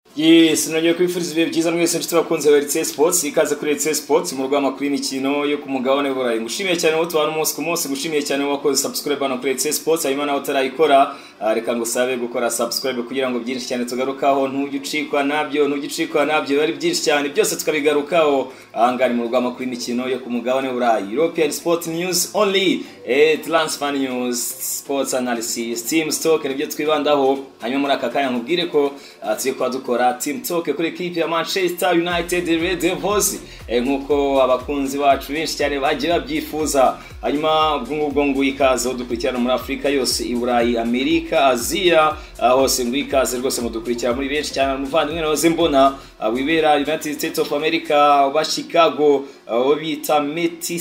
Yes, nongeye kwifuriza ibihe byiza mwese nshuti bakunze wa RC Sports, ikaze kuri RC Sports mu rugamba kuri imikino yo ku mugabane burayi. Ngushimiye cyane wowe tubana umunsi ku munsi, ngushimiye cyane wakoze subscribe hano kuri RC Sports, hanyuma nawe utarayikora reka ngusabe gukora subscribe kugira ngo byinshi cyane tugarukaho, ntugicikwa nabyo bari byinshi cyane byose tukabigarukaho ahangari mu rugamba kuri imikino yo ku mugabane burayi. European Sport News only, transfer news, sports analysis, team stock nibyo twibandaho. Hanyuma muri aka kanya nkubwire ko turi kwa dukora team talk kuri equipe ya Manchester United Red Devils, nkuko abakunzi bacu benshi cyane bagiye babyifuza. Hanyuma ubwo ikaze dukurikirana muri Afrika yose, i Burayi, Amerika, Aziya, hose ikaze rwose mudukurikira muri benshi cyane. Muvandimwe nawe mbona wibera United States of America, ba Chicago, bita Meti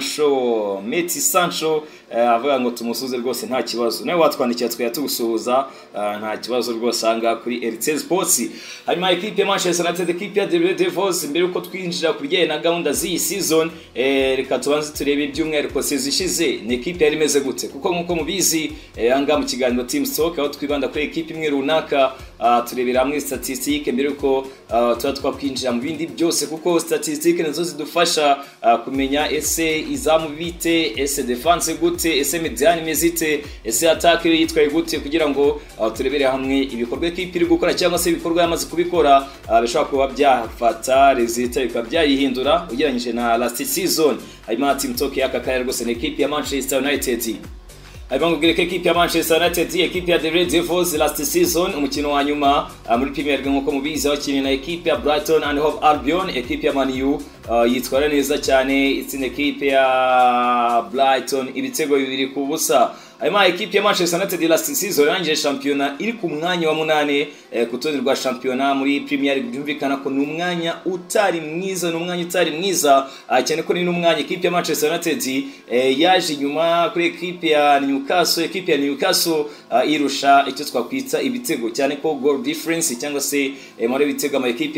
Sancho, avuga ngo tumusuze rwose nta kibazo. Nawe watwandikira twaya tugusuhuza nta kibazo rwose anga kuri RC Sports. Hanyuma equipe ya Manchester United, equipe ya Red Devils, mbere uko twinjira kuri na gahunda z'iyi season, reka tubanze turebe ibyumwihariko ishize ni equipe yari imeze gute, kuko nkuko mubizi anga mu kiganiro team stock aho twibanda kuri equipe imwe runaka, turebera hamwe statistique mbere uko tuba twakwinjira mu bindi byose, kuko statistique nazo zidufasha kumenya ese izamu bite, ese defense gute, ese mediane mezite, ese attack yitwaye gute, kugira ngo turebere hamwe ibikorwa equipe iri gukora cyangwa se ibikorwa yamaze kubikora bishobora kuba byafata resultat bikaba byayihindura ugereranyije na last season. Hanyuma team talk yakakaya rwose ni equipe ya Manchester United. Hanyuma ngubwire ko equipe ya Manchester United, equipe ya The Red Devils last season umukino wa nyuma muri Premier League nkuko mubizi aho kinina equipe ya Brighton and Hove Albion, equipe ya Man U yitwara neza cyane, itsinda equipe ya Brighton ibitego 2-0. Hanyuma equipe ya Manchester United last season yangije championa iri ku mwanya wa 8 kutonde rwa championa muri Premier League. Byumvikana ko n'umwanya utari mwiza, cyane ko ni n'umwanya equipe ya Manchester United yaje nyuma kuri equipe ya Newcastle. Equipe ya Newcastle irusha icyo twakwita ibitego, cyane ko goal difference cyangwa se muri bitega ama equipe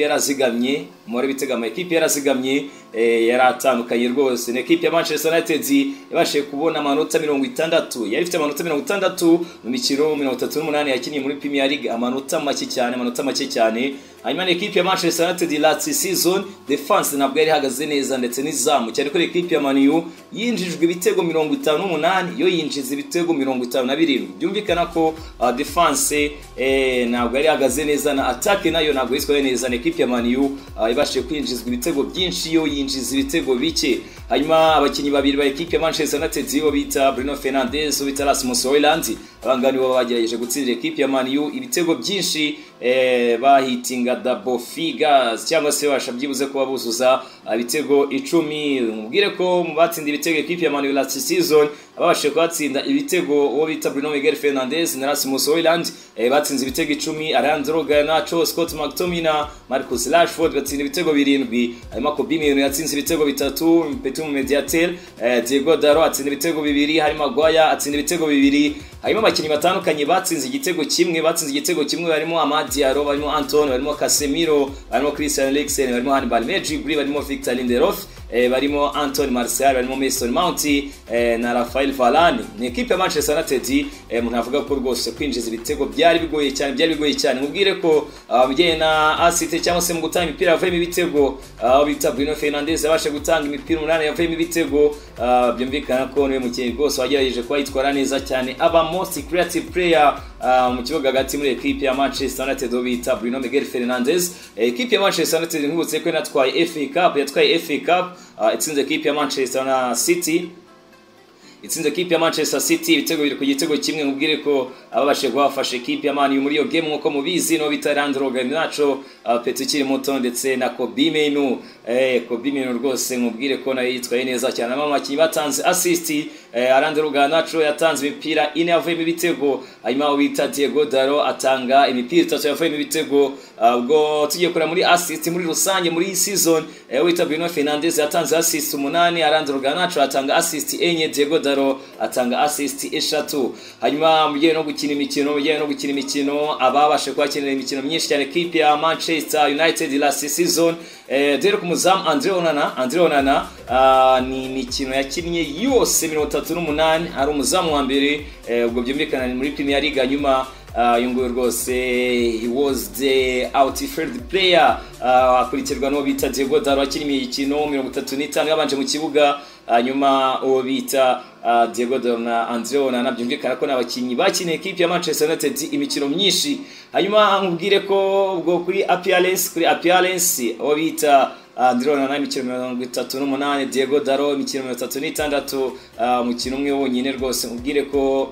yarazigamye yaratandukanye rwose. Ni equipe ya Manchester United yabashe kubona amanota 60, yari ifite amanota 60 mu mikino 38 yakiniye muri Premier League, amanota make cyane. Hanyuma ni equipe ya Manchester United last season defense nabwo yari hagaze neza ndetse n'izamu, cyane ko equipe ya Man U yinjijwe ibitego 58, yo yinjiza ibitego 57. Byumvikana ko defense nabwo yari hagaze neza, na attack nayo nabwo yitwaye neza. Ni equipe ya Man U ibashije kwinjizwa ibitego byinshi, yo yinjiza ibitego bike. Hanyuma abakinyi babiri ba equipe ya Manchester United bo bita Bruno Fernandes, bita Rasmus Hojlund, abangani bo bagerageje gutsindira equipe ya Man U ibitego byinshi, bahitinga double figures cyangwa se bashabyibuze ko babuzuza ibitego 10. Mubwire ko mu batsinda ibitego equipe ya Man U last season ababashe kwatsinda ibitego uwo bita Bruno Fernandes na Rasmus Hojlund batsinze ibitego 10, Alejandro Garnacho, Scott McTominay, Marcus Rashford batsinda ibitego 7. Hanyuma Kobe Mainoo yatsinze ibitego 3, Petit Mediatel, Diego Daro atsinda ibitego 2, Harry Maguire atsinda ibitego 2. Hanyuma abakinyi batandukanye batsinze igitego kimwe, barimo Amad Diallo, barimo Anton, barimo Casemiro, barimo Christian Eriksen, barimo Hannibal Mejbri, barimo Victor Lindelof, barimo Anthony Martial, barimo Mason Mount na Rafael Varane. Ni equipe ya Manchester United umuntu avuga ko rwose kwinjiza ibitego byari bigoye cyane. Mubwire ko abijyanye na assist cyangwa se mu gutanga imipira yavuyemo ibitego, bita Bruno Fernandes yabashe gutanga imipira 8 yavuyemo ibitego. Byumvikana ko niwe mukinnyi rwose wagerageje kuba yitwara neza cyane, aba most creative player mu kibuga hagati muri equipe ya Manchester United bita Bruno Fernandes. Equipe ya Manchester United nkubutse ko yatwaye FA Cup, itsinze equipe ya Manchester City ibitego 2 ku gitego kimwe. Mubwire ko ababashe guhafasha equipe ya Man U muri iyo game nkuko mubizi no bita Alejandro Garnacho, Petit ukiri muto, ndetse na Kobe Mainoo. Rwose mubwire ko nayo yitwaye neza cyane. Amakinyi batanze assist, Alejandro Garnacho yatanze imipira 4 yavuyemo ibitego, hanyuma wita Diego Daro atanga imipira 3 yavuyemo ibitego. Ubwo tugiye kora muri assist muri rusange muri iyi season, wita Bruno Fernandes yatanze assist 8, Alejandro Garnacho atanga assist 4, Diego Daro atanga assist 3. Hanyuma mujye no gukina imikino ababashe kwakinira imikino myinshi cyane equipe ya Manchester United last season. Dero ku muzamu Andre Onana ni imikino yakinnye yose 38 ari umuzamu wa mbere, ubwo byumvikana muri Premier League. Hanyuma uyu nguyu rwose he was the outfield player, akurikirwa n'uwo bita Diego Daro akiri imikino 35 yabanje mu kibuga, hanyuma uwo bita Diego Daro na Andre Onana byumvikana ko n'abakinyi bakiniye equipe ya Manchester United imikino myinshi. Hanyuma nkubwire ko ubwo kuri appearance uwo bita Andre Onana imikino 38, Diego Daro imikino 36, umukino umwe wonyine rwose nkubwire ko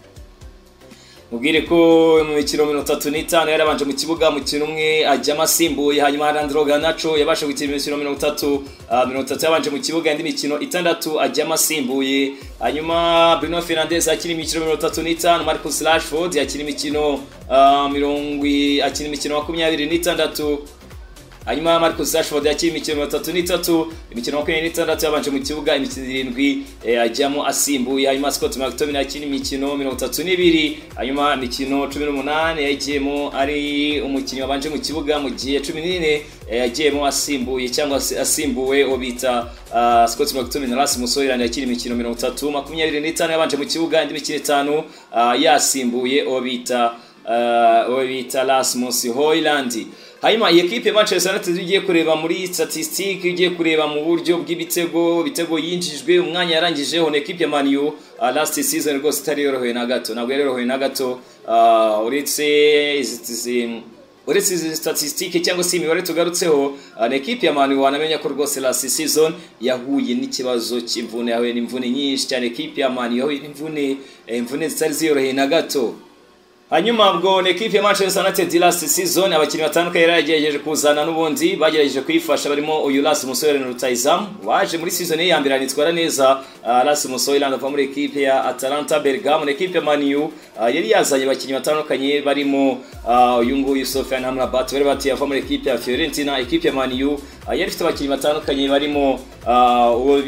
mu mikino 35 yarabanje mu kibuga, mukino umwe ajyama asimbuye. Hanyuma Leandro Garnacho yabasha gukina imikino 30 yabanje mu kibuga, indi mikino 6 ajyama asimbuye. Hanyuma Bruno Fernandes akina imikino 35, Marcus Rashford akina imikino 26. Hanyuma Marcus Rashford yakina imikino 33, imikino 26 yabanje mu kibuga, imikino 7 ajyamo asimbuye. Hanyuma Scott McTominay yakina imikino 32, hanyuma imikino 18 yagiyemo ari umukinnyi wabanje mu kibuga, mu gihe 14 yagiyemo asimbuye cyangwa asimbuwe obita Scott McTominay na Rasmus Hojlund yakina imikino 25 yabanje mu kibuga, indi mikino 5 yasimbuye obita Rasmus Hojlund. Hanyuma iyi equipe Manchester United igiye kureba muri statistique, igiye kureba mu buryo bw'ibitego yinjijwe, umwanya yarangijeho n'equipe ya Man U last season rwose itari yoroheye na gato, ntabwo yoroheye na gato, uretse izi statistique cyangwa se imibare tugarutseho, n'equipe ya Man U wanamenya ko rwose last season yahuye n'ikibazo cy'imvune, yahuye n'imvune nyinshi cyane. Equipe ya Man U yahuye n'imvune zitari ziyoroheye na gato. Hanyuma ubwo n'equipe ya Manchester United last season abakinnyi batandukanye yaragejeje kuzana n'ubundi bagerageje kwifasha, barimo uyu Rasmus Hojlund rutayizamu waje muri season ya mbere anitwara neza. Rasmus Hojlund ava muri equipe ya Atalanta Bergamo. N'equipe ya Man U yari yazanye abakinnyi batandukanye barimo uyu nguyu Sofiane Amrabat bari batiye ava muri equipe ya Fiorentina. Equipe ya Man U yari ifite abakinnyi batandukanye barimo uwo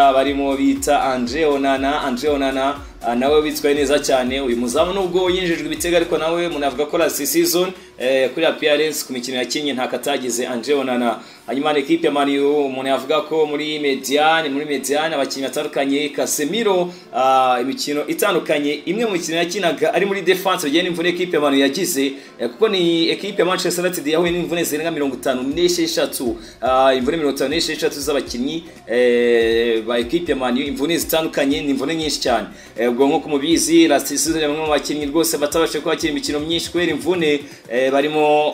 bita Andre Onana nawe witwaye neza cyane. Uyu muzamu nubwo yinjijwe ibitego ariko nawe munavuga ko last season kuri appearance ku mikino yakinnye nta katagize Andre Onana. Hanyuma n'equipe ya Man U umuntu yavuga ko muri mediane abakinnyi batandukanye, Casemiro imikino itandukanye, imwe mu mikino yakinaga ari muri defense bigiye n'imvune equipe ya Man U yagize, kuko ni equipe ya Manchester United yahuye n'imvune zirenga 56, imvune 56 z'abakinnyi ba equipe ya Man U, imvune zitandukanye, ni imvune nyinshi cyane. Ubwo nko kumubizi last season bamwe mu bakinnyi rwose batabashe kwakira imikino myinshi kubera imvune, barimo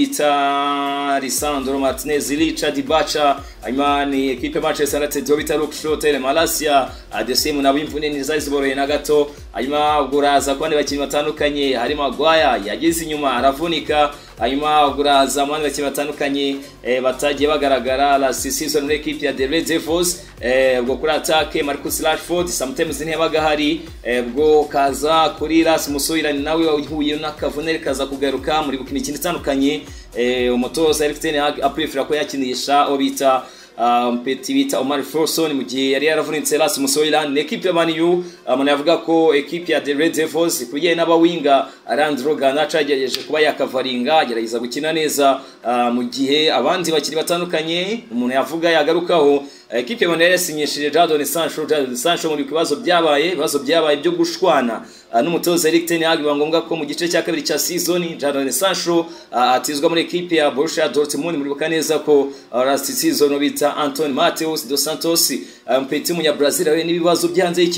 obita Lisandro Martinez, Richard Bacha. Hanyuma ni equipe Manchester United obita Luke Shaw, Tele Malacia, Adesemu nabo imvune niza ziboroheye na gato. Hanyuma uguraza kwandi bakinnyi batandukanye, harimo Maguire yageze inyuma aravunika. Hanyuma uguraza amandi bakinnyi batandukanye batagiye bagaragara last season muri equipe ya The Red Devils. Ubwo kuri attack Marcus Rashford sometimes ntiyabaga hari, ubwo kaza kuri Rasmus Hojlund nawe wahuye n'akavunere kaza kugaruka muri bukini kintu itandukanye. Umutoza Erik ten Hag aprefera ko yakinisha obita mpeti bita Omar Forson mu gihe yari yaravunitse Rasmus Hojlund. N'equipe ya Man U umuntu yavuga ko equipe ya The Red Devils kugiye n'abawinga Leandro Garnacho yagerageje kuba yakavaringa, agerageza gukina neza, mu gihe abandi bakiri batandukanye umuntu yavuga yagarukaho. Equipe ya yasinyishije Jadon Sancho muri bibazo byabaye byo gushwana n'umutoza Erik ten Hag. Bangombwa ko mu gice cya kabiri cya season Jadon Sancho atizwa muri equipe ya Borussia Dortmund. Muri bukaneza ko last season bita Antonio Mateus dos Santos mpeti mu Brazil yawe n'ibibazo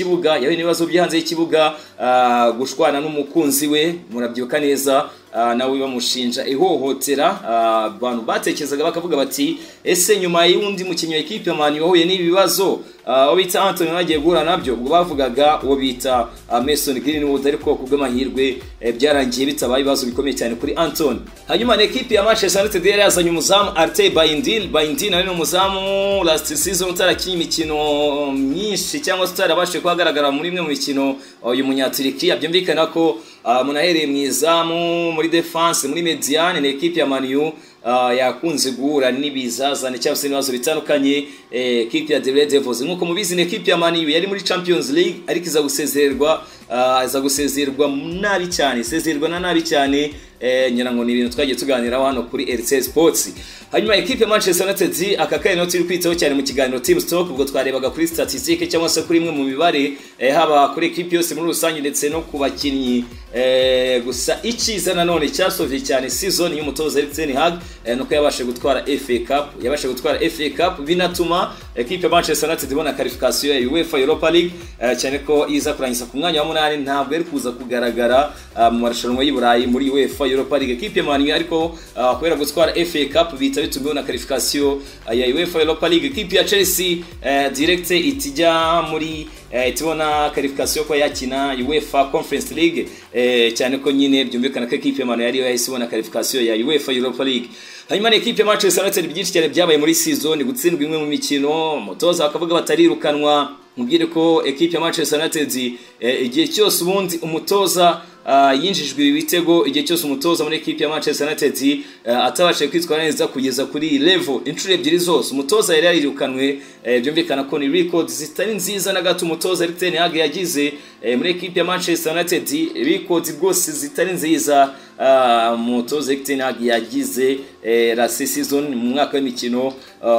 byanze y'ikibuga, gushwana n'umukunzi we murabyibuka neza, nawe bamushinja ihohotera. Abantu batekerezaga bakavuga bati ese nyuma y'undi mukinnyi wa equipe ya Man U wahuye n'ibibazo obita Anthony bagiye guhura nabyo, ubwo bavugaga uwo bita Mason Greenwood, ariko kubw'amahirwe byarangiye bitabaye ibibazo bikomeye cyane kuri Anthony. Hanyuma n'equipe ya Manchester United yari yazanye umuzamu Arte Bayindil ari umuzamu last season utarakinnye imikino myinshi cyangwa se utarabashije kuhagaragara muri imwe mu mikino uyu munyaturikiya. Byumvikana ko munahereye mu izamu, muri defense, muri mediane n'equipe ya Man U yakunze guhura n'ibizazane cyangwa se ibibazo bitandukanye. Equipe ya The Red Devils nkuko mubizi n'equipe ya Man U yari muri Champions League ariko iza gusezererwa nabi cyane, nyina ngo ni ibintu twagiye tuganiraho hano kuri RC Sports. Hanyuma equipe ya Manchester United aka kanya no turi kwitaho cyane mu kiganiro Team Stock, ubwo twarebaga kuri statistique cyangwa se kuri imwe mu mibare haba kuri equipe yose muri rusange ndetse no ku bakinnyi. Gusa ikiza nanone cyasovye cyane season y'umutoza Erik ten Hag nuko yabashe gutwara FA Cup, binatuma equipe ya Manchester United ibona qualification ya UEFA Europa League, cyane ko iza kurangiza ku mwanya wa 8 ntabwo ari kuza kugaragara mu marushanwa y'Iburayi muri UEFA Europa League. Equipe ya Man U ariko kubera gutwara FA Cup bita bitumwe na qualification ya UEFA Europa League. Equipe ya Chelsea direct itijya muri tubona qualification ko yakina UEFA Conference League, cyane ko nyine byumvikana ko equipe ya Man U yari yahise ibona qualification ya UEFA Europa League. Hanyuma equipe ya Manchester United byinshi cyane byabaye muri season, gutsindwa imwe mu mikino, mutoza bakavuga batarirukanwa. Mubwire ko equipe ya Manchester United igihe cyose ubundi umutoza yinjijwe ibitego, igihe cyose umutoza muri equipe ya Manchester United atabashe kwitwara neza kugeza kuri level inshuro ebyiri zose umutoza yari yarirukanwe. Byumvikana ko ni records zitari nziza na gato umutoza Erik ten Hag yagize muri equipe ya Manchester United, records rwose zitari nziza umutoza Erik ten Hag yagize la season mu mwaka w'imikino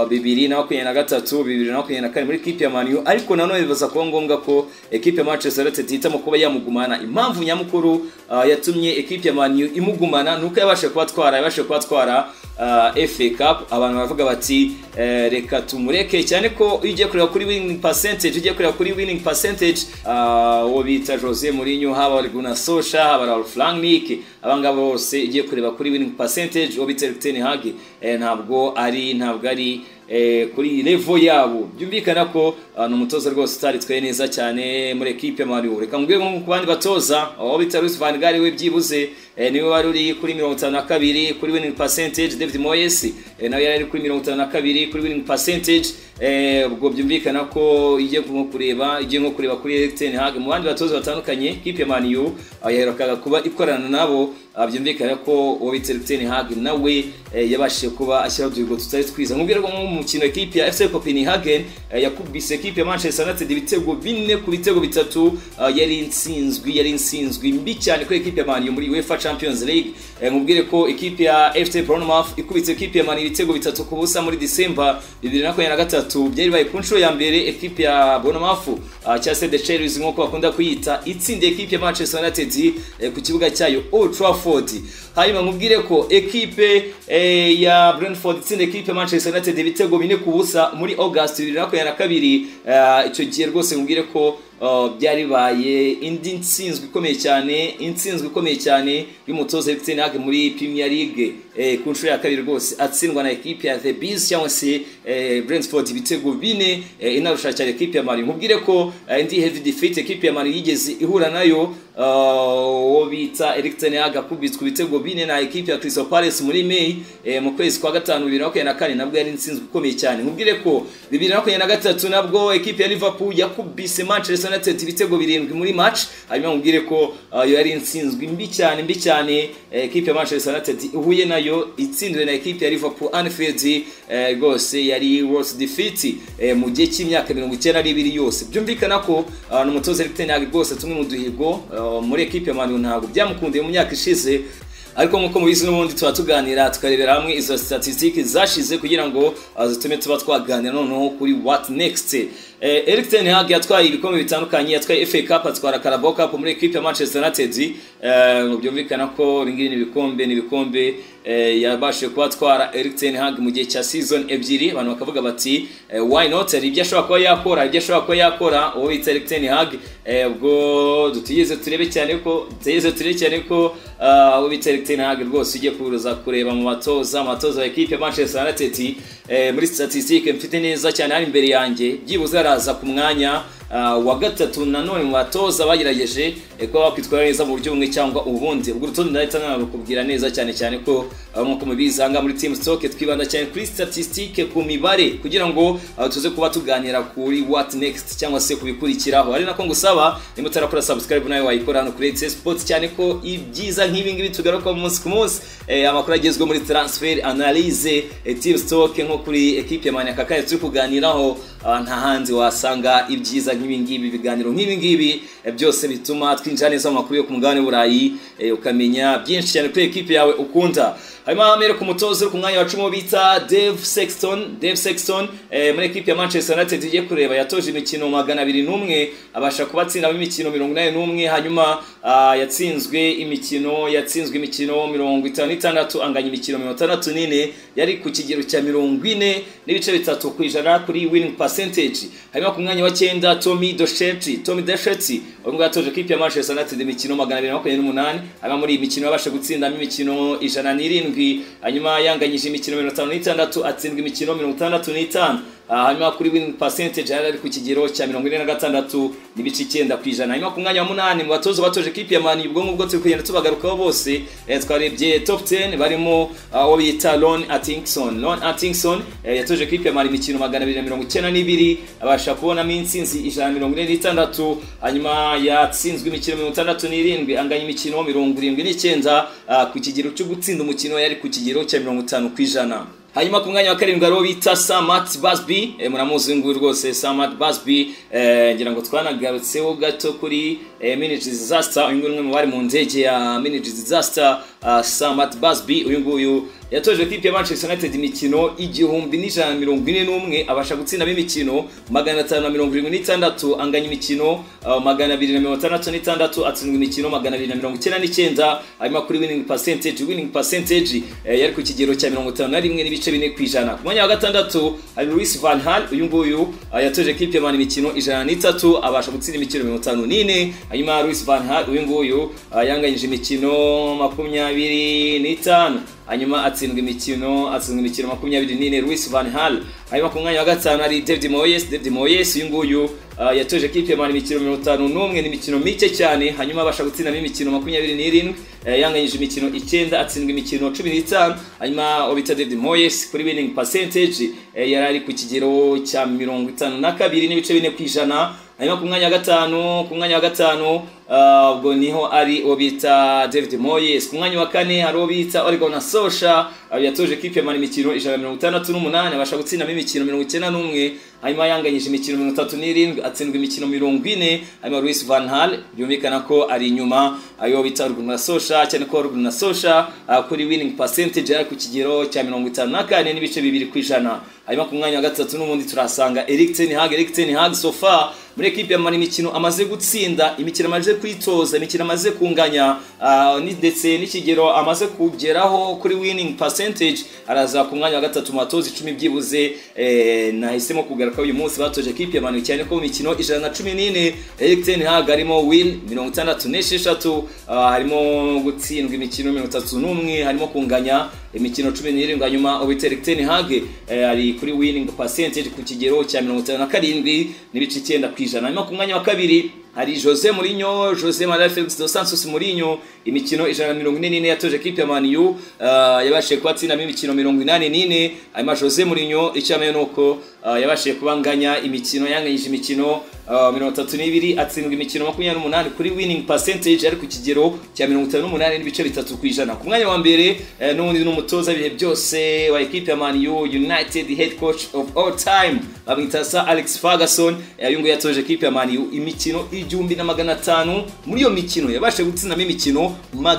2023 2024 muri equipe ya Man U. Ariko nanone bibaza ko ngombwa ko equipe ya Manchester United itamo kuba yamugumana. Impamvu nyamukuru yatumye equipe ya Man U imugumana nuko yabashe kubatwara FA Cup. Abantu baravuga bati reka tumureke, cyane ko ugiye kureba kuri winning percentage wo bita Jose Mourinho, haba Gunnar Solskjaer, haba Ralf Rangnick, abangabo bose igiye kureba kuri winning percentage wo bita Erik ten Hag ntabwo ari kuri level yabo. Byumvikana ko umutoza rwose utaritwaye neza cyane muri equipe ya Man U. Reka ngwe nko ku bandi batoza aho bita Louis van Gaal we byibuze niwe wari uri kuri 52 kuri winning percentage. David Moyes nawe yari kuri 52 kuri winning percentage. Ubwo byumvikana ko igiye nko kureba kuri Erik ten Hag mu bandi batoza batandukanye equipe ya Man U yaherukaga kuba ikorana nabo. Byumvikana ko uwo bita Erik ten Hag nawe yabashije kuba ashyira duhigo tutari twiza. Nkubwira ko mu mukino equipe ya FC Copenhagen yakubise equipe ya Manchester United ibitego 4 ku bitego 3. Yari insinzwe mbi cyane ko equipe ya Man U muri UEFA Champions League. Nkubwire ko equipe ya FC Bournemouth ikubitse equipe ya Man U ibitego 3 ku busa muri December 2023. Byari baye ku nshuro ya mbere equipe ya Bournemouth cyase the Cherries nk'uko bakunda kuyita itsinde equipe ya Manchester United ku kibuga cyayo Old Trafford. Hanyuma nkubwire ko equipe ya Brentford itsinde equipe ya Manchester United ibitego 4 ku busa muri August 2022. Icyo gihe rwose nkubwire ko byari baye indi nsinzwe ikomeye cyane y'umutoza Erik ten Hag muri Premier League ku nshuro ya kabiri rwose atsindwa na equipe ya The Bees cyangwa se Brentford ibitego 4 inarusha cyane equipe ya Man U. Nkubwire ko indi heavy defeat equipe ya Man U yigeze ihura nayo wo bita Erik ten Hag akubitswe ibitego 4 na equipe ya Crystal Palace muri May mu kwezi kwa 5 2024 nabwo yari insinzwe ikomeye cyane. Nkubwire ko 2023 nabwo equipe ya Liverpool yakubise Manchester United ibitego 7 muri match. Hanyuma nkubwire ko yari insinzwe mbi cyane equipe ya Manchester United ihuye nayo itsindwe na equipe ya Liverpool Anfield. Rwose yari worst defeat mu gihe cy'imyaka 92 yose. Byumvikana ko n'umutoza Erik ten Hag rwose tumwe mu duhigo muri equipe ya Man U ntabwo byamukundiye mu myaka ishize. Ariko nkuko mubizi n'ubundi tugaganira tukarebera hamwe izo statistics zashize kugira ngo zitume tuba twaganira noneho kuri what next. Erik ten Hag yatwaye ibikombe bitandukanye, yatwaye FA Cup, atwara Carabao Cup muri equipe ya Manchester United. Byumvikana ko ibingibi ni ibikombe yabashe kubatwara Erik ten Hag mu gihe cya season ebyiri. Abantu bakavuga bati why not, ari ibyo ashobora kuba yakora uwo bita Erik ten Hag. Ubwo dutigeze turebe cyane ko uwo bita Erik ten Hag rwose ugiye kuruza kureba mu batoza wa equipe ya Manchester United. Muri statistique mfite neza cyane ari imbere yanjye, byibuze araza ku mwanya wa gatatu nanone mu batoza bagerageje ko bakwitwara neza mu buryo bumwe cyangwa ubundi. Ubwo rutonde ndahita nakubwira neza cyane ko nkuko mubizanga muri Team Stock twibanda cyane kuri statistique ku mibare kugira ngo tuze kuba tuganira kuri what next cyangwa se kubikurikiraho. Ari nako ngusaba nimba utarakora subscribe nayo wayikora hano kuri RC Sports, cyane ko ibyiza nk'ibi ngibi tugaruka mu munsi ku munsi, amakuru agezwe muri transfer analyse Team Stock nko kuri equipe ya Man U turi kuganiraho nta hanze uzohasanga ibyiza nk'ibingibi ibiganiro nk'ibingibi byose bituma twinjira neza mu makuru yo ku mugabane w'Uburayi ukamenya byinshi cyane kuri equipe yawe ukunda. Hanyuma amere ku mutozo uri ku mwanya wa 10 bita Dave Sexton muri equipe ya Manchester United igiye kureba yatoje imikino 201 abasha kubatsinda mu imikino 81 hanyuma yatsinzwe imikino 56 anganya imikino 64 yari ku kigero cya 40 n'ibice bitatu kwijana kuri winning percentage. Hanyuma ku mwanya wa 9 Tommy Docherty ubwo yatoje equipe ya Manchester United imikino 228 hanyuma muri iyi mikino yabasha gutsindamo imikino 107 hanyuma yanganyije imikino 56 atsindwa imikino 65 hanyuma kuri winning percentage yari ku kigero cya 46 n'ibice 9 kwijana. Hanyuma ku mwanya wa 8 mu batozo batoje equipe ya Man U ubwo ngubwo turi kugenda tubagarukaho bose twarebye top 10 barimo abo bita Ron Atkinson yatoje equipe ya Man imikino 292 abasha kubona minsinzi 146 hanyuma yatsinzwe imikino 67 anganya imikino 79 ku kigero cyo gutsinda umukino yari ku kigero cya 50 kwijana. Hanyuma ku mwanya wa 7 aro bita Matt Busby muramuzi ngo rwose Matt Busby ngira ngo twanagarutseho gato kuri Minute Disaster uyu nguyu mu bari mu ndege ya Minute Disaster. Matt Busby uyu nguyu yatoje equipe ya Manchester United imikino 1141 abasha gutsinda imikino 576 anganya imikino 266 atsindwa imikino 299 hanyuma kuri winning percentage yari ku kigero cya 51 n'ibice 4 kwijana. Ku mwanya wa 6 ari Louis van Gaal uyu nguyu yatoje equipe ya Man imikino 103 abasha gutsinda imikino 54 hanyuma Louis van Gaal uyu nguyu yanganyije imikino 25 hanyuma atsindwa imikino 24 Louis van Gaal. Hanyuma ku mwanya wa 5 ari David Moyes uyu nguyu yatoje equipe ya Man imikino 51 n'imikino mike cyane hanyuma abasha gutsinda imikino 27 yanganyije imikino 9 atsindwa imikino 15 hanyuma obita David Moyes kuri winning percentage yari ku kigero cya 52 n'ibice 4 kwijana. Hanyuma ku mwanya wa 5 ubwo niho ari obita David Moyes. Ku mwanya wa 4 hari obita Ole Gunnar Solskjaer yatoje equipe ya Man imikino 168 abasha gutsinda imikino 91 hanyuma yanganyije imikino 37 atsindwa imikino 40 hanyuma Louis van Gaal byumvikana ko ari inyuma ayo bita Ole Gunnar Solskjaer cyane ko Ole Gunnar Solskjaer kuri winning percentage yari ku kigero cya 54 n'ibice 2 kwijana. Hanyuma ku mwanya wa 3 n'ubundi turasanga Erik ten Hag so far muri equipe ya Man imikino amaze gutsinda imikino amaze kwitoza imikino amaze kunganya ndetse n'ikigero amaze kugeraho kuri winning percentage araza ku mwanya wa 3 mu batozi 10 byibuze. Nahisemo kugaruka uyu munsi batoje equipe ya Man cyane ko mu mikino 114 Erik ten Hag arimo win 66 harimo gutsindwa imikino 31 harimo kunganya imikino 17 hanyuma Erik ten Hag ari kuri winning percentage ku kigero cya 57 n'ibice 9 kwijana. Hanyuma ku mwanya wa 2 hari Jose Manuel Felix dos Santos Mourinho imikino 144 yatoje equipe ya Man U yabashe kwatsinda imikino 84 hanyuma Jose Mourinho icyamenye nuko yabashe kubanganya imikino yanganyije imikino 32 atsindwa imikino 28 kuri winning percentage ari ku kigero cya 58 n'ibice 3 kwijana. Ku mwanya wa mbere n'undi n'umutoza bihe byose wa equipe ya Man U United head coach of all time abita Sir Alex Ferguson uyu nguyu yatoje equipe ya Man U imikino 1500 muri iyo mikino yabashe gutsindamo imikino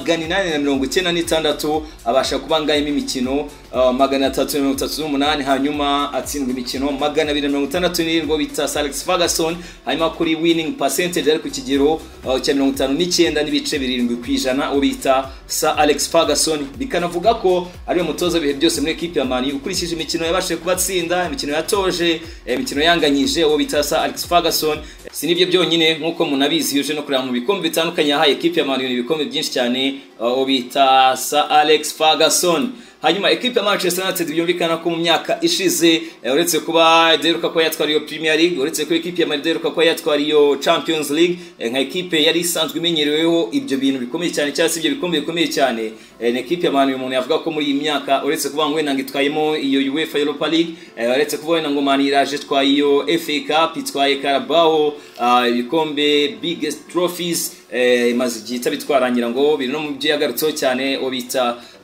896 abasha kubanganya imikino 338 hanyuma atsindwa imikino 267 ngo bita Sir Alex Ferguson hanyuma kuri winning percentage ari ku kigero cya 59 n'ibice 7 kwijana ubita Sir Alex Ferguson. Bikanavuga ko ari umutoza bihe byose muri equipe ya Man U ukurikije imikino yabashe kubatsinda imikino yatoje imikino yanganyije uwo bita Sir Alex Ferguson. Sinibyo byonyine nkuko munabizi yuje no kureba mu bikombe bitandukanye yahaye equipe ya Man U ibikombe byinshi cyane uwo bita Sir Alex Ferguson. Hanyuma equipe ya Manchester United byumvikana ko mu myaka ishize uretse kuba deruka ko yatwariye Premier League uretse ko equipe ya Man deruka ko yatwariye Champions League nka equipe yari isanzwe imenyereweho ibyo bintu bikomeye cyane cyangwa se ibyo bikombe bikomeye cyane ni equipe ya Man umuntu yavuga ko muri iyi myaka uretse kuba ngo nanga itwayemo iyo UEFA Europa League uretse kuba ngo Man iraje twaye iyo FA Cup itwaye Carabao ibikombe biggest trophies maze gita bitwarangira ngo biri no mu byo yagarutseho cyane obita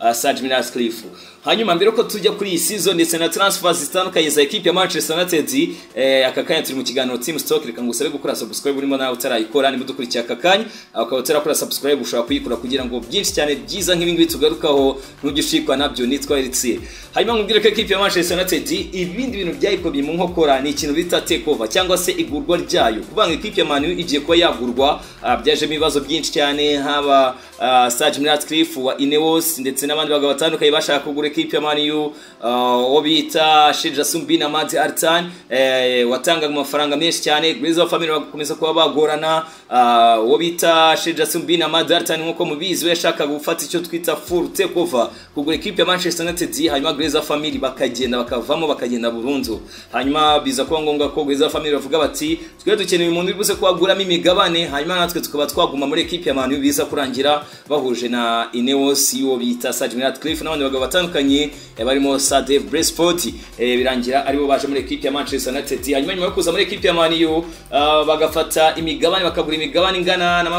Sir Ratcliffe. Hanyuma mbere ko tujya kuri iyi season ndetse na transfers zitandukanye za equipe ya Manchester United, aka kanya turi mu kiganiro Team Stock, reka ngusabe gukora subscribe urimo nawe utarayikora, niba dukurikiye aka kanya ukaba utarakora subscribe ushobora kuyikora kugira ngo byinshi cyane byiza nk'ibi ngibi tugarukaho ntugishikwa nabyo. Nitwa Eritsier. Hanyuma nkubwire ko equipe ya Manchester United ibindi bintu byayikobye mu nkokora ni ikintu bita takeover cyangwa se igurwa ryayo. Kubanga equipe ya Man U igiye kuba yagurwa, byaje ibibazo byinshi cyane, haba Sir Ratcliffe wa Ineos ndetse n'abandi bagabo batandukanye bashaka kugura equipe ya Man U, obita Sheikh bin Ahmed Al Thani watanga amafaranga menshi cyane. Glazer family bakomeza kuba bagorana, obita Sheikh bin Ahmed Al Thani nkuko mubizi we yashaka gufata icyo twita full takeover kugura equipe ya Manchester United, hanyuma Glazer family bakagenda bakavamo bakagenda burundu. Hanyuma biza kuba ngombwa ko Glazer family bavuga bati twe dukeneye umuntu uri buze kwaguramo imigabane, hanyuma natwe tukaba twaguma muri equipe ya Man U. Biza kurangira bahuje na Ineos yo bita Sir Ratcliffe n'abandi bagabo batandukanye barimo Sir Dave Brailsford, birangira aribo baje muri equipe ya Manchester United. Hanyuma nyuma yo kuza muri equipe ya Man U bagafata imigabane, bakagura imigabane ingana na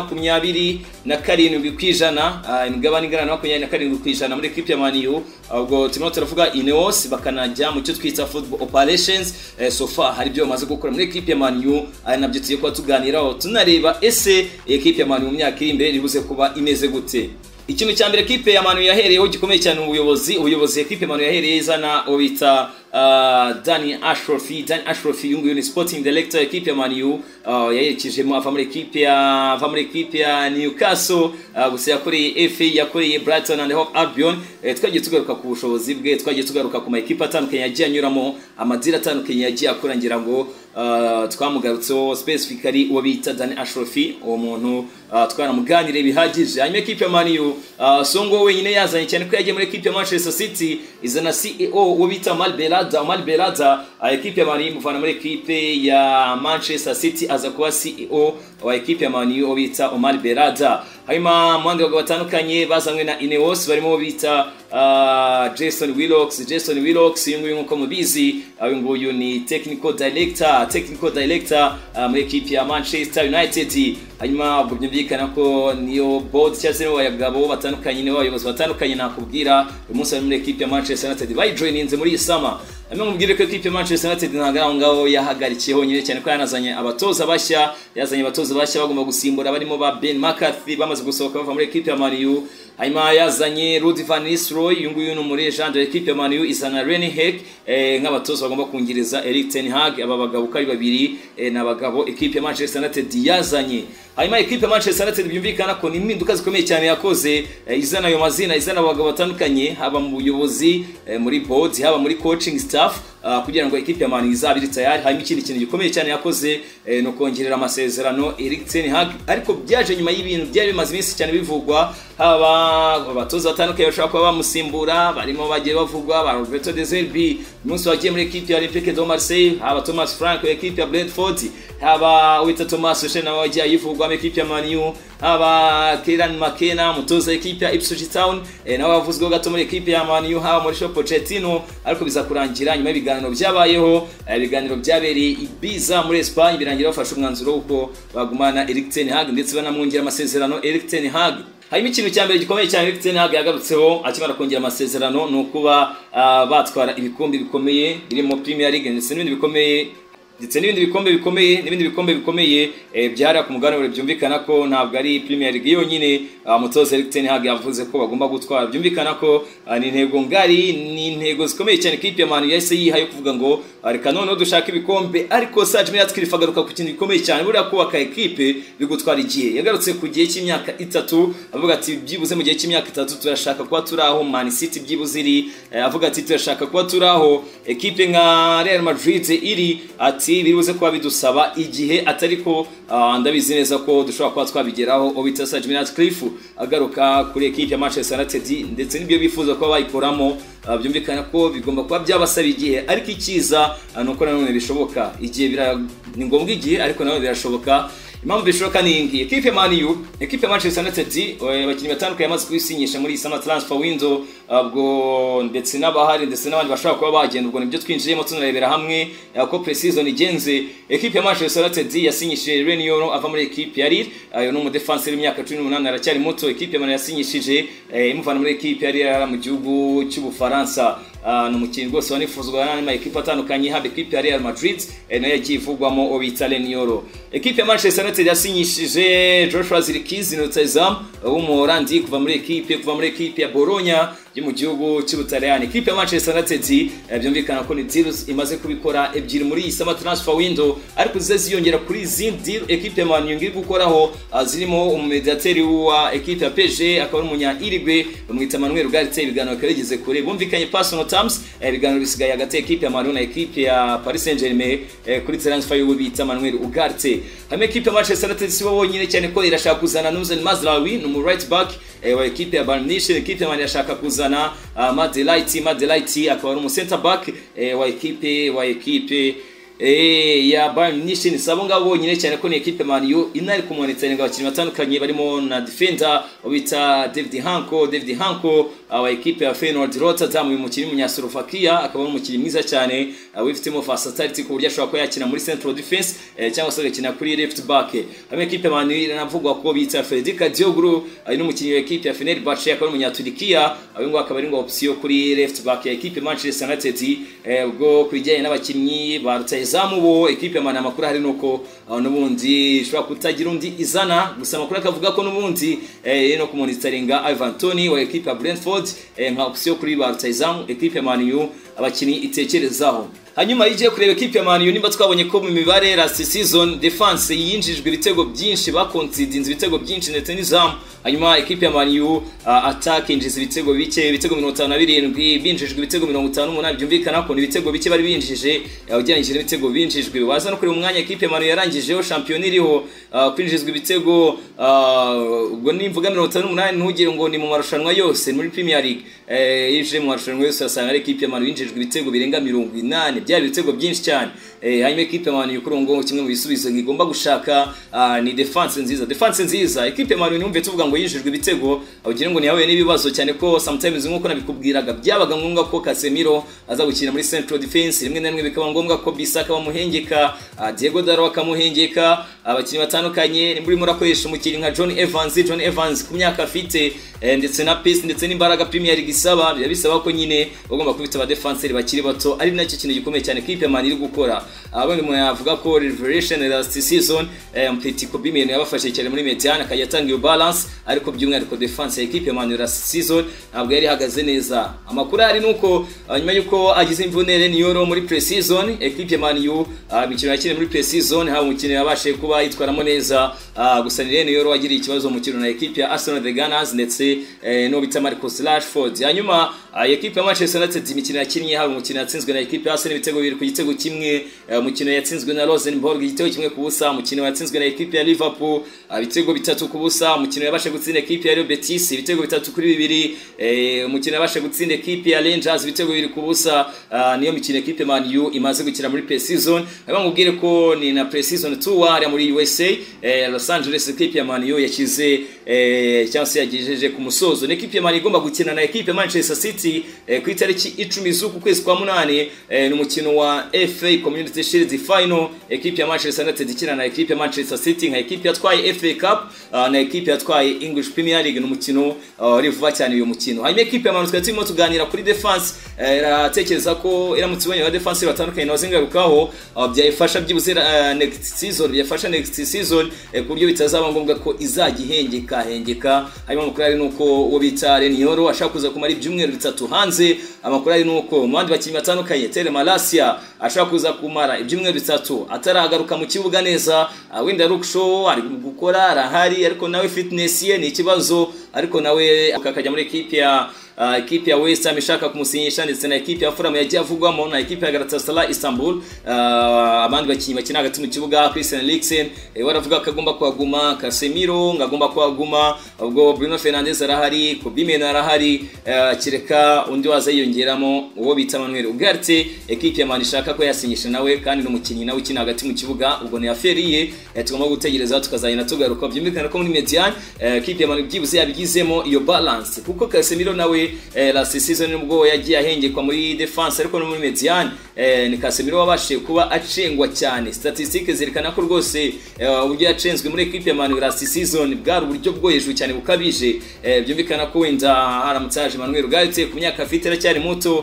27%, imigabane ingana na 27% muri equipe ya Man U. Ubwo turimo turavuga Ineos bakanajya mu cyo twita football operations. So far hari byo bamaze gukora muri equipe ya Man U, nabyo tugiye kuba tuganiraho tunareba ese equipe ya Man U mu myaka iri imbere ribuze kuba imeze gute. Ikintu cya mbere equipe ya Man U yahereyeho gikomeye cyane ubuyobozi equipe ya Man U yahereye izana obita Danny Ashworth yungu ni sporting director equipe ya Man U, yayerekejemo ava muri equipe ya Newcastle, gusa yakoreye FA, yakoreye Brighton and Hove Albion. Twagiye tugaruka ku bushobozi bwe, twagiye tugaruka ku ma equipe atandukanye yagiye anyuramo, amadira atandukanye yagiye akorangira ngo twamugarutseho specifically uwo bita Danny Ashworth, uwo muntu twaramuganire bihagije. Hanyuma equipe ya Man U songo wenyine yazanye cyane ko yagiye muri equipe ya Manchester City, izana CEO uwo bita Omar Berrada, equipe ya Man U muvana muri equipe ya Manchester City aza kuba CEO wa equipe ya Man U bita Omar Berrada. Hanyuma mwandi bagabo batandukanye bazanywe na Ineos barimo bita Jason Willox yungu nkuko mubizi, uyu ni technical director muri equipe ya Manchester United. Hanyuma ubwo byumvikana ko niyo board cyase n'abagabo batandukanye n'abayobozi batandukanye nakubwira uyu munsi muri equipe ya Manchester United bayijoininze muri summer. Hanyuma mubwire ko equipe ya Manchester United ntago ngaho yahagarikiyeho nyine cyane ko yazanye abatoza bashya bagomba gusimbura barimo ba Ben McCarthy bamaze gusohoka bava muri equipe ya Man U. Hanyuma yazanye Ruud van Nistelrooy yunguyu no muri agent equipe ya Man U, izana Rene Hake nk'abatoza bagomba kungiriza Erik ten Hag. Aba bagabo kari babiri n'abagabo equipe ya Manchester United yazanye. Hanyuma equipe ya Manchester United byumvikana ko ni impinduka zikomeye cyane yakoze, izana ayo mazina, izana abagabo batandukanye haba mu buyobozi, muri board, haba muri coaching staff, kugira ngo equipe ya Man U izabiri tayari. Hanyuma ikindi kintu gikomeye cyane yakoze no kongerera amasezerano Erik ten Hag, ariko byaje nyuma y'ibintu byari bimaze iminsi cyane bivugwa, haba abatoza batandukanye bashaka kuba bamusimbura, barimo bagiye bavugwa ba Roberto De Zerbi umunsi wagiye muri equipe ya Olympique de Marseille, haba Thomas Frank equipe ya Brentford, haba Wita Thomas Tuchel nawe wagiye yivugwa mu equipe ya Man U, haba Kieran McKenna mutoza equipe ya Ipswich Town nawe wavuzwe gato muri equipe ya Man U, haba Mauricio Pochettino. Ariko biza kurangira nyuma y'ibiganiro byabayeho, ibiganiro byabereye Ibiza muri Espagne, birangira bafashe umwanzuro uko bagumana Erik ten Hag ndetse banamwongera amasezerano Erik ten Hag. Hanyuma ikintu cya mbere gikomeye cyane Erik ten Hag yagarutseho akimara kongera amasezerano no kuba batwara ibikombe bikomeye birimo Premier League ndetse n'ibindi bikombe bikomeye byara ku muganiro. Byumvikana ko ntabwo ari Premier League yonyine umutoza Erik ten Hag yavuze ko bagomba gutwara. Byumvikana ko ni intego ngari, ni intego zikomeye cyane ikipe ya Man U yahise yihaye kuvuga ngo reka noneho dushaka ibikombe. Ariko Sir Ratcliffe agaruka ku kintu gikomeye cyane, buriya kubaka equipe bigutwara igihe. Yagarutse ku gihe cy'imyaka 3 avuga ati byibuze mu gihe cy'imyaka 3 turashaka kuba turaho Man City byibuze iri, avuga ati turashaka kuba turaho equipe nka Real Madrid iri, ati biruze kuba bidusaba igihe, atari ko ndabizi neza ko dushobora kuba twabigeraho. Obita Sir Ratcliffe agaruka kuri equipe ya Manchester United ndetse n'ibyo bifuza kuba bayikoramo, byumvikana ko bigomba kuba byabasaba igihe, ariko ikiza nuko nanone bishoboka. Igihe ni ngombwa igihe, ariko nanone birashoboka. Impamvu bishoboka ni ingi equipe ya Man U, equipe ya Manchester United abakinnyi batandukanye yamaze kwisinyisha muri summer transfer window, ubwo ndetse n'abahari ndetse n'abandi bashaka kuba bagenda ubwo nibyo twinjiyemo tunarebera hamwe ko pre-season igenze. Equipe ya Manchester United yasinyishije Reniero ava muri equipe ya Lille, ayo no mu defense y'imyaka 18 aracyari muto. Equipe ya Man yasinyishije imuvana muri equipe ya Lille mu gihugu cy'Ubufaransa. No mukino rwose wanifuzwa n'ama equipe atandukanye, haba equipe ya Real Madrid nayo yagiye ivugwamo obita Reniero. Equipe ya Manchester United yasinyishije Joshua Zirkzee n'utazamu w'umuholandi kuva muri equipe ya Bologna yo mu gihugu cy'Ubutaliyani. Equipe ya Manchester United byumvikana ko ni deals imaze kubikora ebyiri muri iyi summer transfer window, ariko ziyongera kuri izindi deal equipe ya Man U ngiri gukoraho, zirimo umumediateri wa equipe ya PSG akaba ari umunya Uruguay bamwita Manuel Ugarte. Ibiganiro karigeze kure bumvikanye personal terms, ibiganiro bisigaye hagati equipe ya Man U na equipe ya Paris Saint-Germain kuri transfer y'uwo bita Manuel Ugarte. Hame equipe ya Manchester United sibo bonyine cyane ko irashaka kuzana Nuzan Mazraoui no mu right back wa equipe ya Bayern Munich. Equipe ya Man yashaka kuzana Madelight akaba ari mu center back wa equipe ya Bayern Munich. Ni sabo ngabo nyine cyane ko ni equipe Man U inari kumonitoringa abakinnyi batandukanye barimo na defender obita David Hanko wa equipe ya Feyenoord Rotterdam, uyu mukinnyi w'umunyaslovakia akaba ari umukinnyi mwiza cyane wifitemo versatility ku buryo ashobora ko yakina muri central defense cyangwa se agakina kuri left back. Hame equipe Man U iranavugwa ko bita Federica Dioglu ari n'umukinnyi wa equipe ya Fenerbahce akaba ari umunyaturikiya, aho ngo akaba ari ngo option kuri left back ya equipe Manchester United. Ubwo kujyanye n'abakinnyi ba rutayizamu bo equipe ya Man amakuru hari nuko n'ubundi ishobora kutagira undi izana, gusa amakuru akavuga ko n'ubundi no kumonitoringa Ivan Toney wa equipe ya Brentford nka option kuri ba rutayizamu equipe ya Man U abakinnyi itekerezaho. Hanyuma igiye kureba equipe ya Man U nimba twabonye ko mu mibare last season defense yinjijwe ibitego byinshi, bakonsidinze ibitego byinshi ndetse n'izamu. Hanyuma equipe ya Man U attack injiza ibitego bike, ibitego 57 binjijwe ibitego 58, byumvikana ko ni ibitego bike bari binjije ugereranyije n'ibitego binjijwe. Waza no kuri umwanya equipe ya Man U yarangijeho champion iriho kwinjizwa ibitego ubwo nimvuga 58 ntugire ngo ni mu marushanwa yose muri Premier League. Ije mu marushanwa yose asanga equipe ya Man U yinjijwe ibitego birenga 80, byari ibitego byinshi cyane. Hanyuma equipe ya Man U kuri ngo kimwe mu bisubizo igomba gushaka ni defense nziza. Equipe ya Man U numve tuvuga ngo yinjijwe ibitego ugira ngo ni yawe n'ibibazo cyane ko sometimes nkuko nabikubwiraga byabaga ngombwa ko Casemiro aza gukina muri central defense, rimwe na rimwe bikaba ngombwa ko Bisaka bamuhengeka, Diego Dalot akamuhengeka, abakinnyi batandukanye nimuri murakoresha umukinnyi nka John Evans ku myaka afite ndetse na pace ndetse n'imbaraga Premier League isaba, bisaba ko nyine bagomba kubita aba defenseur bakiri bato, ari nacyo kintu gikomeye cyane equipe ya Man iri gukora. Abandi mu yavuga ko revelation last season Petit Kobimeno yabafashe cyane muri mediane akayatanga iyo balance, ariko by'umwihariko defense ya equipe ya Man last season ntabwo yari hagaze neza. Amakuru ari nuko nyuma yuko agize imvune Reniero muri pre-season equipe ya Man U imikino yakine muri pre-season haba umukino yabashe kuba yitwaramo neza, gusa Reniero wagiriye ikibazo mu mukino na equipe ya Arsenal the Gunners ndetse no bita Marcus Rashford. Hanyuma equipe ya Manchester United imikino yakinnye haba umukino yatsinzwe na equipe ya Arsenal ibitego 2 ku gitego kimwe, umukino yatsinzwe na Rosenborg igitego kimwe ku busa, umukino yatsinzwe na equipe ya Liverpool ibitego 3 ku busa, umukino yabashe gutsinda equipe ya Real Betis ibitego 3 kuri 2, umukino yabashe gutsinda equipe ya Rangers ibitego 2 ku busa. Niyo mikino equipe ya Man U imaze gukina muri pre-season. Haba ngubwire ko ni na pre-season tour ari muri USA, Los Angeles equipe ya Man U yakize cyangwa se yagejeje ku musozo. Equipe ya Man igomba gukina na equipe ya Manchester City ku itariki 10 z'uku kwezi kwa 8 ni umukino wa FA Community Shield final, equipe ya Manchester United ikina na equipe ya Manchester City nka equipe yatwaye FA Cup na equipe yatwaye English Premier League. N'umukino uri vuba cyane uyu mukino. Hanyuma equipe ya Man U turimo tuganira kuri defense, ratekereza ko iramutse ibonye aba defense batandukanye nazingarukaho byayifasha byibuze next season ku buryo bitazaba ngombwa ko izagihengeka. Hanyuma amakuru ari nuko uwo bita Reniero ashaka kuza kumara ibyumweru 3 hanze. Amakuru ari nuko mu bandi bakinnyi batandukanye Tere Malacia ashaka kuza kumara ibyumweru 3 ataragaruka mu kibuga neza. Wenda Lukshaw ari gukora arahari, ariko nawe fitness ye ni ikibazo, ariko nawe akajya muri equipe ya West Ham ishaka kumusinyisha ndetse na equipe ya Fulham yagiye avugwamo na equipe ya Galatasaray Istanbul. Abandi bakinnyi bakina hagati mu kibuga Christian Eriksen waravuga ko agomba kuhaguma, Casemiro ngagomba kuhaguma, ubwo Bruno Fernandes arahari, Kobimeno arahari, kireka undi waza yiyongeramo uwo bita Manuel Ugarte. Equipe ya Man ishaka ko yasinyisha nawe kandi n'umukinnyi nawe ukina hagati mu kibuga, ubwo ni aferiye tugomba gutegereza tukazayina tugaruka. Byumvikana ko muri mediane equipe ya Man byibuze yabigizemo iyo balance, kuko Casemiro nawe ikipe last season nubwo yagiye ahengekwa muri defense ariko no muri mediane ni Casemiro wabashije kuba acengwa cyane. Statistiques zerekana ko rwose uburyo yacenzwe muri equipe ya Man U last season bwari uburyo bwo hejuru cyane bukabije. Byumvikana ko wenda haramutsaje Manuel Ugarte ku myaka afite aracyari muto,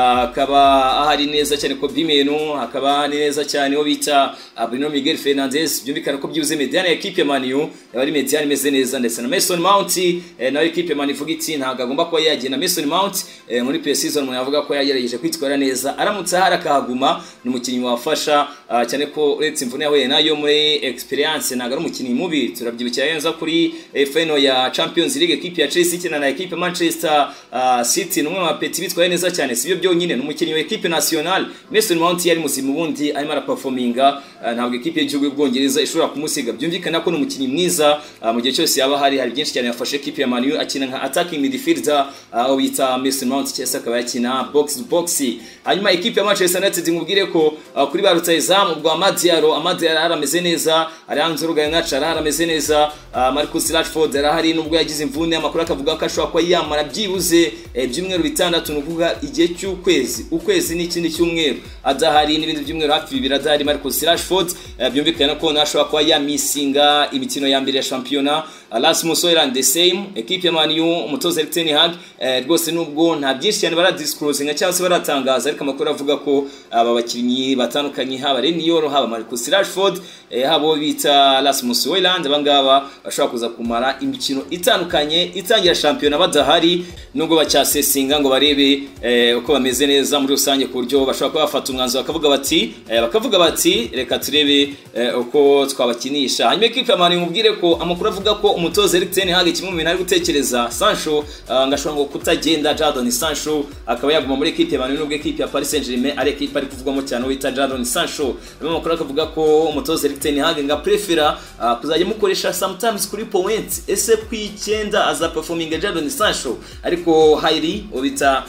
akaba ahari neza cyane ko Bimeno, akaba ni neza cyane wo bita Bruno Miguel Fernandes. Byumvikana ko byuze mediane ya equipe ya Man U yari mediane imeze neza, ndetse na Mason Mount na equipe ya Man U ivuga iti ntago agomba kuba yagenda. Mason Mount muri pre-season umuntu yavuga ko yagerageje kwitwara neza, aramutse harakahaguma ni umukinnyi wafasha cyane ko uretse imvune yahuye nayo muri experience ntago ari umukinnyi mubi. Turabyibukira yenza kuri final ya Champions League equipe ya Chelsea ikina na equipe Manchester City, numwe wa Petit bitwaye neza cyane. Sibyo byonyine n'umukinnyi wa equipe nationale. Mason Mount yari muzima ubundi arimo araperforminga, ntabwo equipe y'igihugu y'Ubwongereza ishobora kumusiga. Byumvikana ko n'umukinnyi mwiza mu gihe cyose yaba hari byinshi cyane yafashe equipe ya Man U, akina nka attacking midfielder aho bita Mason Mount cyese akaba yakina box to box. Hanyuma equipe ya Manchester United ngubwire ko kuri barutayizamu ubwo Amadiaro arameze neza, Alonso Rugayengacha arameze neza, Marcus Rashford arahari nubwo yagize imvune. Amakuru akavuga ko ashobora kuba yamara byibuze byumweru bitandatu, nuvuga igihe cy'ukwezi, ukwezi n'ikindi cyumweru adahari, n'ibindi byumweru hafi bibiri adahari Marcus Rashford. Byumvikana ko nashobora kuba yamisinga imikino ya mbere ya shampiyona. Rasmus Hojlund the same, equipe ya Man U umutoza Erik ten Hag rwose nubwo nta byinshi cyane baradisclosing cyangwa se baratangaza, ariko amakuru avuga ko aba bakinnyi batandukanye haba Reniero, haba Marcus Rashford, habo bita Rasmus Hojlund, abangaba bashobora kuza kumara imikino itandukanye itangira shampiyona badahari, nubwo bacyasesinga ngo barebe uko bameze neza muri rusange, ku buryo bashobora kuba bafata umwanzuro bakavuga bati reka turebe uko twabakinisha. Hanyuma equipe ya Man U mubwire ko amakuru avuga ko umutoza Erik ten Hag kimwe mu bintu ari gutekereza Sancho ngashobora ngo kutagenda. Jadon Sancho akaba yaguma muri equipe ya Man U nubwo equipe ya Paris Saint-Germain ari equipe ari kuvugwamo cyane wita Jadon Sancho. Amakuru akavuga ko umutoza Erik ten Hag nga prefera kuzajya mukoresha sometimes kuri point ese kw'icyenda aza performing Jadon Sancho, ariko Hairi obita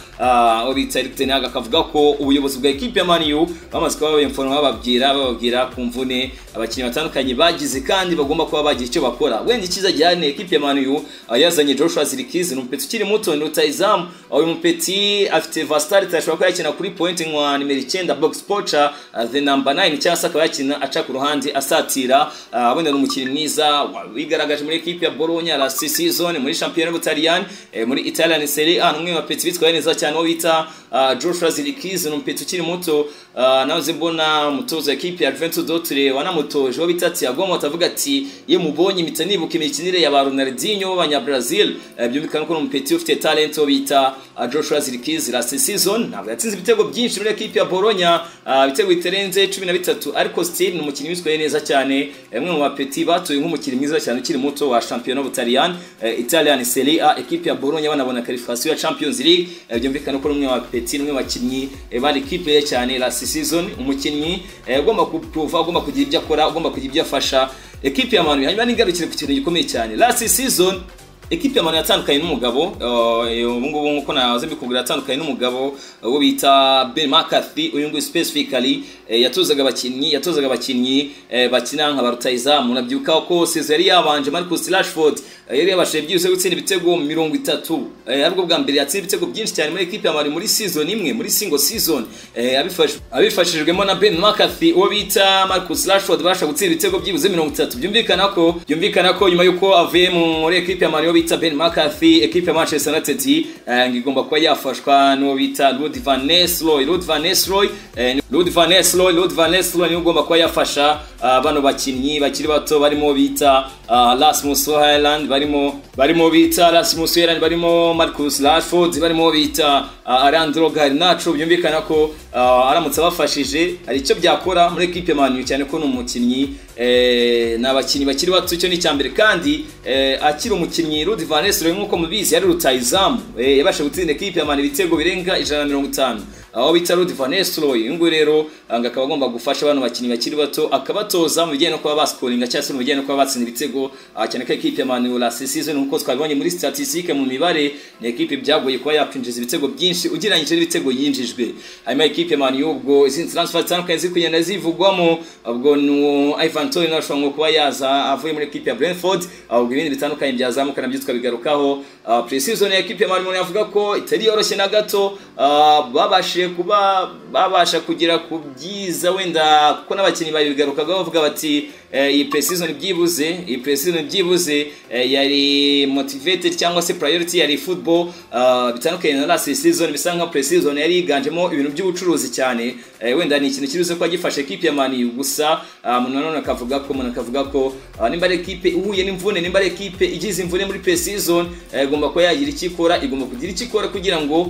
Erik ten Hag akavuga ko ubuyobozi bwa equipe ya Man U bamaze kuba informa bababwira ku mvune abakinnyi batandukanye bagize kandi bagomba kuba bagiye icyo bakora. Wenda ikiza cyane equipe ya Man U yazanye Joshua Zirkzee, n'umupeti ukiri muto, ni rutayizamu. Uyu mupeti afite versatility, ashobora kuba yakina kuri point nka nimero 9 box poacher, the number 9 cyangwa se akaba yakina aca ku ruhande asatira. Wenda ni umukinnyi mwiza wigaragaje muri equipe ya Bologna last season muri championnat y'Ubutaliyani, muri Italian Serie A. Numwe wa peti bitwaye neza cyane wo bita Joshua Zirkzee, n'umupeti ukiri muto. Nawe mbona umutoza equipe ya Juventus Dortmund wanamutoje wo bita Thiago Motta avuga ati ye mubonye impita nibuka imikinire ya ba Ronaldinho b'Abanyabrazil. Byumvikana ko n'umupeti ufite talent wo bita Joshua Zirkzee last season ntabwo yatsinze ibitego byinshi muri equipe ya Bologna, ibitego biterenze 13, ariko still ni umukinnyi witwaye neza cyane. Bamwe mu bapeti batoye nk'umukinnyi mwiza cyane ukiri muto wa championnat y'Ubutaliyani, Italian Serie A. Equipe ya Bologna banabona qualification ya Champions League. Byumvikana ko n'umwe wa bapeti n'umwe bakinnyi bari equipe cyane last season, umukinnyi ugomba kuprova, ugomba kugira ibyo akora, ugomba kugira ibyo afasha equipe ya Man U. Hanyuma ningarukire ku kintu gikomeye cyane last season equipe ya Man U yatandukanye n'umugabo ubu ngubu nkuko naze mbikubwira, yatandukanye n'umugabo wo bita Ben McCarthy. Uyu nguyu specifically yatozaga abakinnyi bakina nka barutayizamu. Nabyuka ko Cesare yabanje Marcus Rashford yari yabashije byose gutsinda ibitego 30, ariko bwa mbere yatsinze ibitego byinshi cyane muri equipe ya Man U muri season imwe, muri single season, abifashijwemo na Ben McCarthy uwo bita Marcus Rashford basha gutsinda ibitego byibuze 30. Byumvikana ko nyuma yuko avuye muri equipe ya Man U bita Ben McCarthy, equipe ya Manchester United ngigomba kuba yafashwa no bita Ruud van Nistelrooy ni ugomba kuba yafasha bano bakinnyi bakiri bato barimo bita Rasmus Hojlund, barimo bita Rasmus Hojlund, barimo Marcus Rashford, barimo bita Alejandro Garnacho. Byumvikana ko aramutse bafashije ari icyo byakora muri equipe ya Man U, cyane ko n'umukinnyi n'abakinnyi bakiri bato. Icyo ni cyambere kandi akiri umukinnyi Ruud van Nistelrooy nkuko mubizi yari rutayizamu, yabasha gutsinda equipe ya Man U ibitego birenga 150. aho bita Ruud van Nistelrooy. Ngo rero akaba agomba gufasha abantu bakinyi bakiri bato akabatoza mu bijyanye no kuba bascoringa cyangwa se mu bijyanye no kuba batsinda ibitego cyane ko equipe ya Man U la season nkuko twabibonye muri statistique mu mibare ni equipe byagoye kuba yakwinjiza ibitego byinshi ugereranyije n'ibitego yinjijwe. Hanyuma equipe ya Man U ubwo izindi transfer zitandukanye zikugenda zivugwamo ubwo no Ivan Toney nashobora kuba yaza avuye muri equipe ya Brentford ubwo ibindi bitandukanye byazamuka nabyo twabigarukaho. Pre-season ya equipe ya Man U yavuga ko itari yoroshye na gato babasha kugira ku byiza wenda kuko n'abakinnyi babigarukaga bavuga bati iyi pre-season byibuze yari motivated cyangwa se priority yari football bitandukanye na last season bisa nka pre-season yari yiganjemo ibintu by'ubucuruzi cyane wenda ni ikintu kiruze ko gifashe equipe ya Man U gusa umuntu nanone akavuga ko nimba ari equipe uhuye n'imvune nimba ari equipe igize imvune muri pre-season igomba ko yagira ikikora igomba kugira ikikora kugira ngo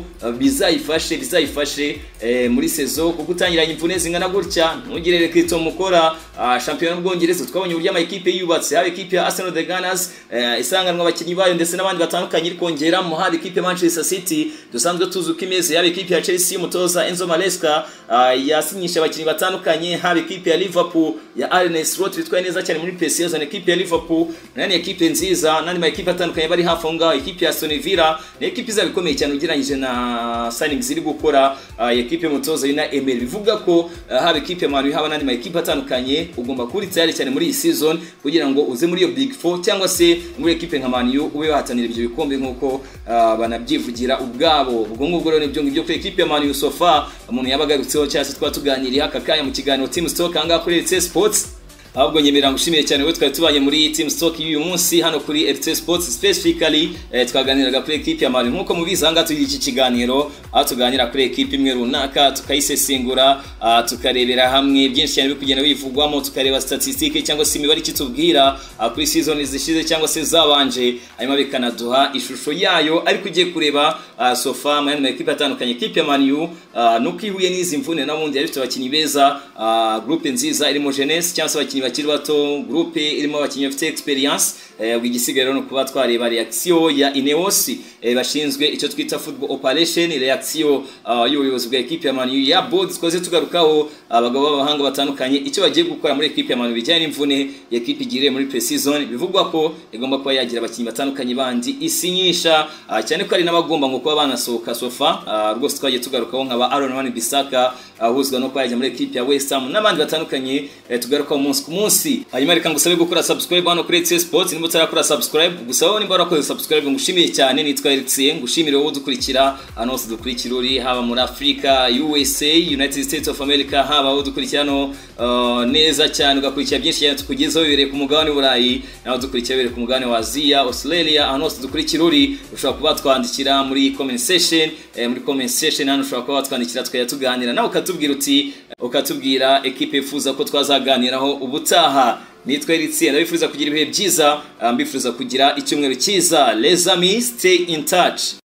bizayifashe muri saison kuko utangiranye imvune zingana gutya ntugirere Krito mukora champion y'Ubwongereza twabonye uburyo ama equipe yubatse haba equipe ya Arsenal the Gunners isanganwa abakinyi bayo ndetse n'abandi batandukanye iri kongera mu haba equipe ya Manchester City dusanzwe tuzuka imeze haba equipe ya Chelsea umutoza Enzo Maresca yasinyisha abakinyi batandukanye haba equipe ya Liverpool ya Arne Slot bitwaye neza cyane muri pre-season equipe ya Liverpool nani equipe nziza nani ma equipe atandukanye bari hafi ngaho equipe ya Aston Villa ni equipe izabikomeye cyane ugereranyije na signings ziri gukora equipe mutoza ina Emery bivuga ko haba equipe ya Man U haba nani ma equipe atandukanye ugomba kuri tayari cyane muri iyi season kugira ngo uze muri iyo Big 4 cyangwa se muri equipe nka Man U ube wahatanira ibyo bikombe nkuko banabyivugira ubwabo ubwo ngubwo rero nibyo ngibyo kuri equipe ya Man U so far umuntu yabagarutseho cyase twatuganiriye aka kanya mu kiganiro Team Stock anga kuri RT Sports. Ahubwo nyemera ngushimiye cyane we twari tubanye muri Team Stock y'uyu munsi hano kuri RT Sports specifically twaganiraga kuri equipe ya Man U nkuko mubizi hanga tugira iki kiganiro aho tuganira kuri equipe imwe runaka tukayisesengura tukarebera hamwe byinshi cyane bikugenda bivugwamo tukareba statistique cyangwa se imibare kitubwira kuri season zishize cyangwa se zabanje hanyuma bikanaduha ishusho yayo ariko ugiye kureba so far mu equipe atandukanye equipe ya Man U nuko ihuye n'izi mvune nabundi yari abakinyi beza groupe nziza irimo jeunesse cyangwa se abakinyi bakiri bato groupe irimo abakinyi bafite experience ubwigisigaye no kuba twareba reaction ya Ineos bashinzwe icyo twita football operation reaction y'ubuyobozi bwa equipe ya Man U ya board twaze tugarukaho abagabo b'abahanga batandukanye icyo bagiye gukora muri equipe ya Man U bijyanye n'imvune ya equipe igiriye muri pre-season bivugwa ko igomba kuba yagira abakinyi batandukanye bandi isinyisha cyane ko ari n'abagomba ngo kuba banasohoka sofa rwose twagiye tugarukaho nk'aba Aaron Wan-Bissaka ahuzwa no kwajya muri equipe ya West Ham n'abandi batandukanye tugaruka umunsi ku munsi hanyuma reka ngusabe gukora subscribe hano kuri RT Sports nimba utarakora subscribe gusa nimba warakoze subscribe ngushimiye cyane nitwa Ericsien ngushimire wowe dukurikira hano hose dukurikira uri haba muri Africa USA United States of America haba wowe dukurikira no neza cyane ugakurikira byinshi cyane tukugezaho bibereye ku mugabane w'Uburayi naho dukurikira bibereye ku mugabane wa Asia Australia hano hose dukurikira uri ushobora kuba twandikira muri comment section hano ushobora kuba twandikira tukajya tuganira nawe ukatubwira equipe ifuza ko twazaganiraho ubutaha nitwa Ericsien ndabifuza kugira ibihe byiza mbifuriza kugira icyumweru cyiza les amis stay in touch.